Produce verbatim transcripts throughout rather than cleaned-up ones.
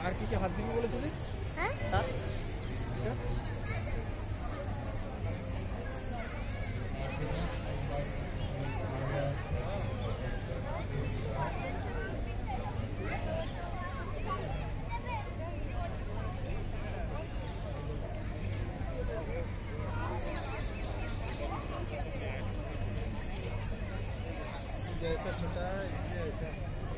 আর কি কি হাত দিবি বলেছিলিস? হ্যাঁ जैसा छोटा है इसलिए ऐसा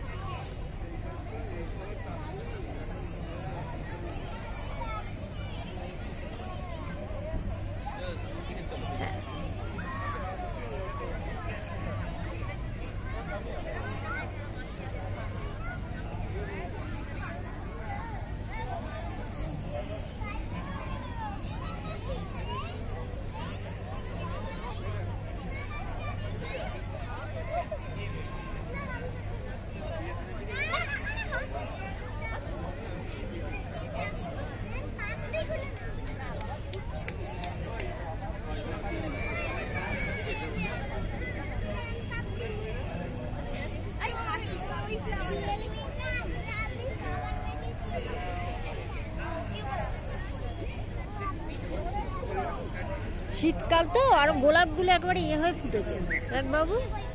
শীতকাল তো আর গোলাপগুলো একবারে ইয়ে হয়ে ফুটেছে দেখ বাবু।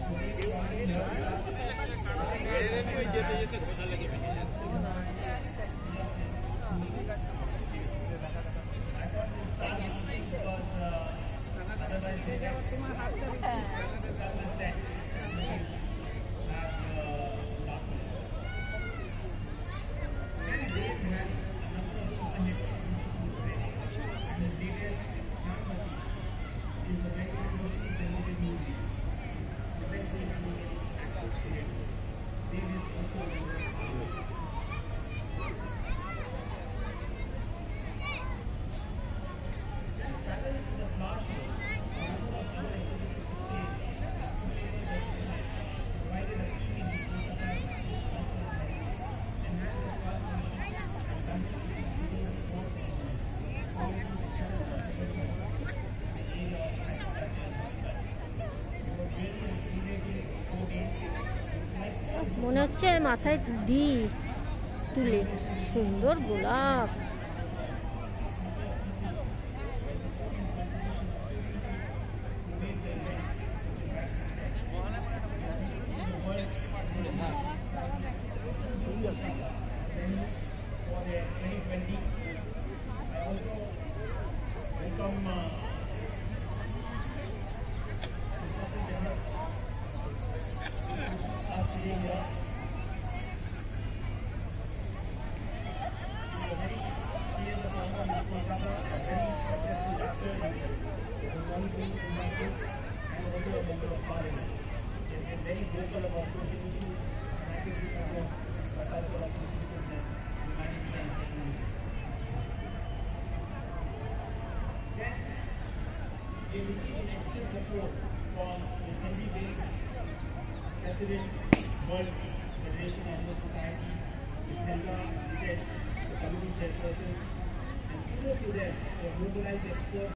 মনে হচ্ছে মাথায় দি তুলে সুন্দর গোলাপ। They received an excellent support from the Assembly Day President, World Federation Animal Society, Miz Helga Vijay, the committee chairperson, and kudos to them for mobilized experts.